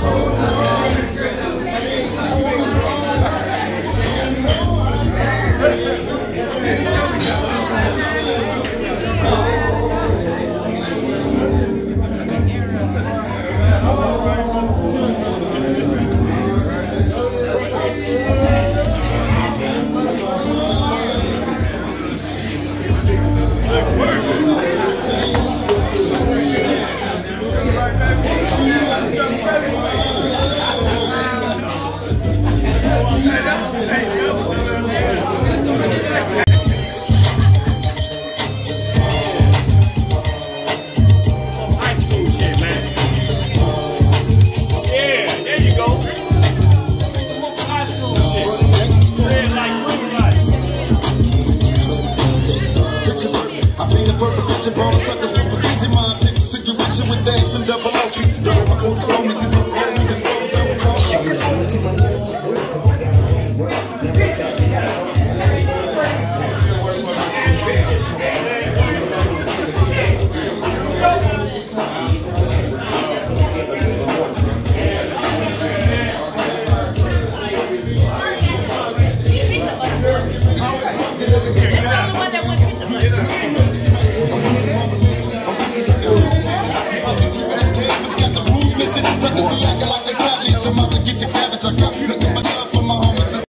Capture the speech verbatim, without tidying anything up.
Suckers with precision, mind, take a situation with that and double O P. Double my close homies is